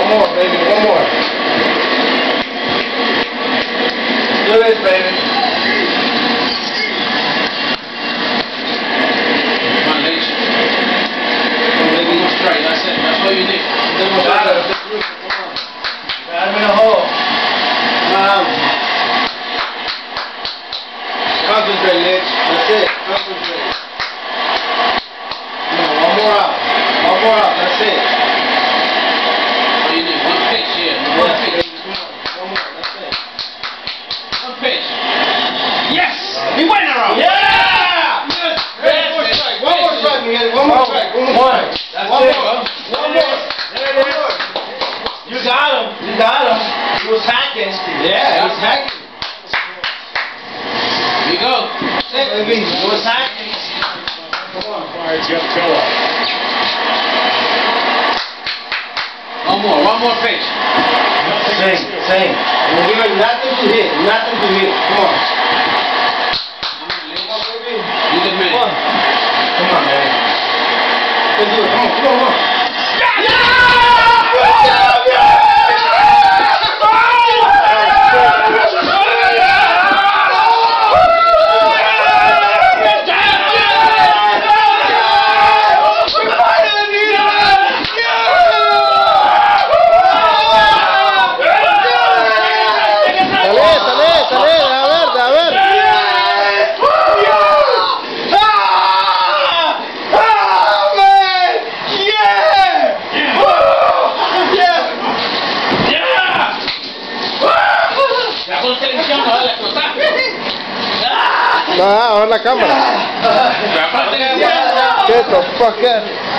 more, baby. One more. Do this, baby. Come on, Leach. Maybe you straight. That's it. That's all you need. Got him. Got him in a hole. Concentrate, Leach. That's it. Concentrate. One more out. One more out. That's it. All you need. One pitch here. One pitch. One more. That's it. One pitch. Yes! We went around! Yeah! Yes! One more strike. One more strike, Miguel. One more strike. One more strike. That's one it, more. One more. There it is. You got him. You got him. He was hacking. Yeah, he was hacking. Here you go. Baby, he was hacking. Come on, Fires, you have to go up. One more pitch. Same. We'll give him nothing to hit. Nothing to hit. Come on. Come on, baby. You the man. Come on. Come on, man. Let's do it. Come on, come on, come on. No, a ver la cámara. Get the fuck out.